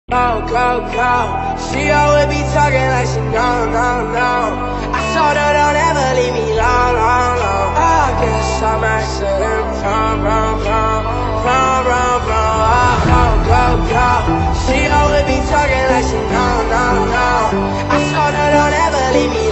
Go. She always be talking like she no. I told her don't ever leave me long. I guess I'm accident wrong. Go. She always be talking like she no. I told her don't ever leave me